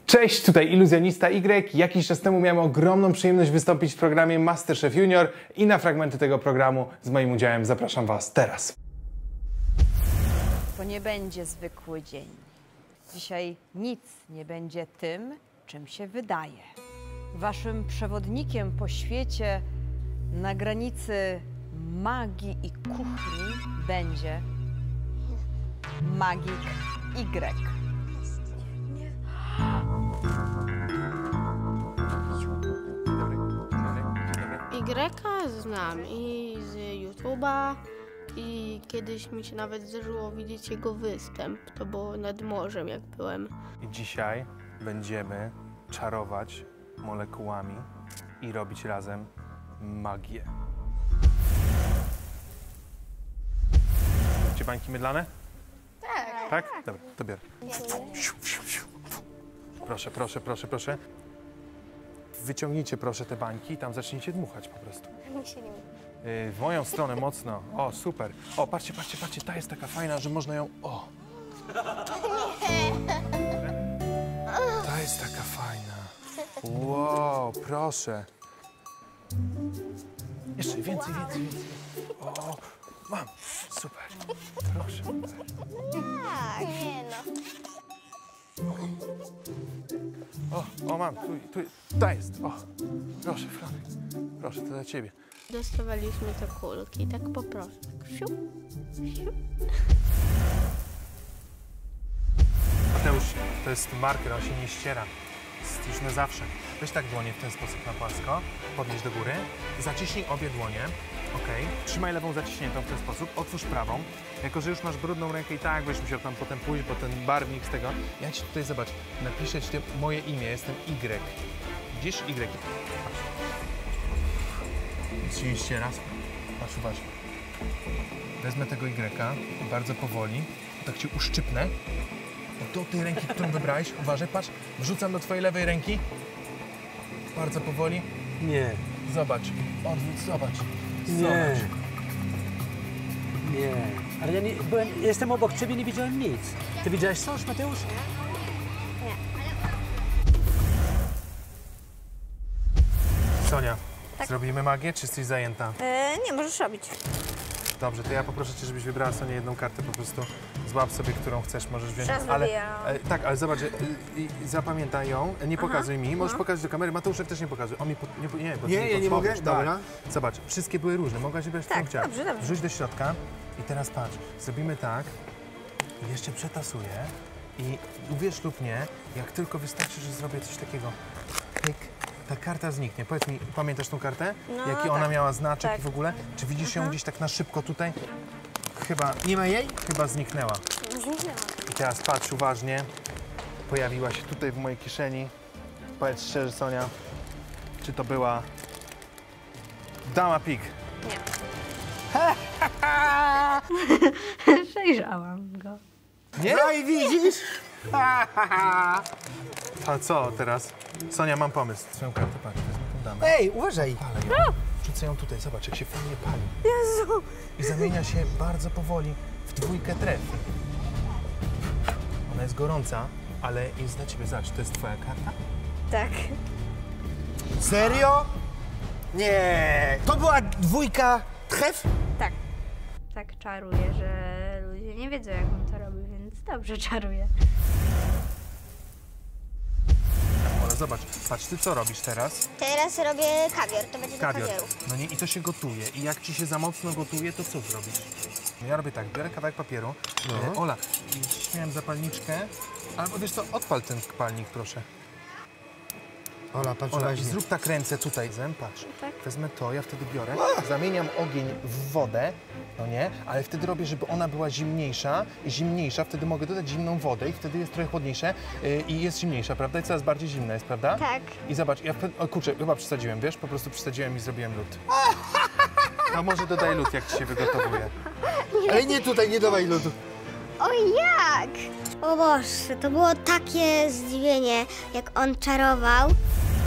Cześć, tutaj iluzjonista Y. Jakiś czas temu miałem ogromną przyjemność wystąpić w programie MasterChef Junior i na fragmenty tego programu z moim udziałem zapraszam Was teraz. To nie będzie zwykły dzień. Dzisiaj nic nie będzie tym, czym się wydaje. Waszym przewodnikiem po świecie na granicy magii i kuchni będzie magik Y. Y znam i z YouTube'a i kiedyś mi się nawet zdarzyło widzieć jego występ. To było nad morzem, jak byłem. I dzisiaj będziemy czarować molekułami i robić razem magię. Macie bańki mydlane? Tak. Tak? Dobra, to biorę. Proszę, proszę, proszę, proszę. Wyciągnijcie proszę te bańki i tam zacznijcie dmuchać po prostu. W moją stronę mocno. O, super. O, patrzcie, patrzcie, patrzcie. Ta jest taka fajna, że można ją... O! Ta jest taka fajna. Wow, proszę. Jeszcze więcej, więcej, więcej. O, mam. Super. Proszę. Tak, nie no. O, mam. Tu, ta jest. O, proszę, Franek. Proszę, to dla ciebie. Dostawaliśmy te kulki, tak po prostu. Siup, siup. Mateusz, to jest marker, on się nie ściera. Jest już na zawsze. Weź tak dłonie w ten sposób na płasko, podnieś do góry, zaciśnij obie dłonie, ok. Trzymaj lewą zaciśniętą w ten sposób, otwórz prawą. Jako że już masz brudną rękę i tak będziesz musiał tam potem pójść, bo ten barwnik z tego... Ja ci tutaj, zobacz, napiszę ci moje imię, jestem Y. Widzisz? Y. Patrz. Nic się nie ściera. Patrz, uważaj. Wezmę tego Y bardzo powoli, tak ci uszczypnę. Do tej ręki, którą wybrałeś, uważaj, patrz, wrzucam do twojej lewej ręki. Bardzo powoli. Nie. Zobacz, odwróć, zobacz. Nie. Zobacz. Nie. Ale ja nie, jestem obok ciebie, nie widziałem nic. Ty widziałeś coś, Mateusz? Sonia, zrobimy magię, czy jesteś zajęta? Nie, możesz robić. Dobrze, to ja poproszę cię, żebyś wybrała Sonia jedną kartę, po prostu złap sobie, którą chcesz, możesz wziąć. Teraz Ale wybieram. tak, ale zobacz, zapamiętaj ją, nie pokazuj mi, możesz pokazać do kamery, Mateuszowi też nie pokazuj. On mi bo ty ja nie mogę? podpowiesz, Dobra. Tak. Zobacz, wszystkie były różne, mogłaś wybrać, którą chciałaś. dobrze, dobrze. Wrzuć do środka i teraz patrz, zrobimy tak, jeszcze przetasuję i uwierz lub nie, jak tylko wystarczy, że zrobię coś takiego, pyk, ta karta zniknie. Powiedz mi, pamiętasz tą kartę? No, Jaki ona tak. miała znaczek Tak. i w ogóle? Czy widzisz ją gdzieś tak na szybko tutaj? Chyba... Nie ma jej? Chyba zniknęła. Zniknęła. I teraz patrz uważnie. Pojawiła się tutaj w mojej kieszeni. Powiedz szczerze, Sonia, czy to była dama pik? Przejrzałam go. Nie? No i widzisz? A co teraz? Sonia, mam pomysł. Swoją kartę, patrz, wezmę tą damę. Ej, uważaj. Palę ją. Rzucę ją tutaj, zobacz, jak się fajnie pali. Jezu! I zamienia się bardzo powoli w dwójkę tref. Ona jest gorąca, ale jest dla ciebie. Zobacz, to jest twoja karta? Tak. Serio? Nie. To była dwójka tref? Tak. Tak czaruje, że ludzie nie wiedzą, jak on to robi, więc dobrze czaruje. Ale zobacz, patrz, ty co robisz teraz? Teraz robię kawior, to będzie do Kawior. kawioru. No nie, i to się gotuje. I jak ci się za mocno gotuje, to co zrobisz? No ja robię tak, biorę kawałek papieru. Ola, śmiałem zapalniczkę. Albo wiesz co, odpal ten palnik, proszę. Ola, patrz Ola, uważnie. zrób tak ręce tutaj, patrz. Tak. Wezmę to, ja wtedy biorę, zamieniam ogień w wodę, no nie? Ale wtedy robię, żeby ona była zimniejsza, wtedy mogę dodać zimną wodę i wtedy jest trochę chłodniejsze i jest zimniejsza, prawda? I coraz bardziej zimna jest, prawda? Tak. I zobacz, o kurczę, chyba przesadziłem, wiesz? Po prostu przesadziłem i zrobiłem lód. No może dodaj lód, jak ci się wygotowuje. Ej, nie tutaj, nie dawaj lodu. O jak? O Boże, to było takie zdziwienie, jak on czarował.